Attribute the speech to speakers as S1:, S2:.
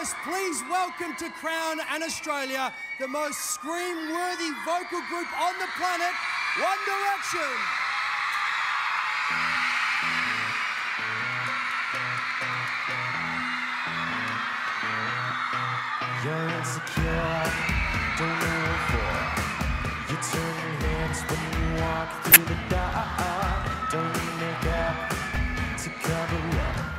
S1: Yes, please welcome to Crown and Australia the most scream-worthy vocal group on the planet, One Direction.
S2: You're insecure, don't know what for. You turn your heads when you walk through the door. Don't need makeup to cover up.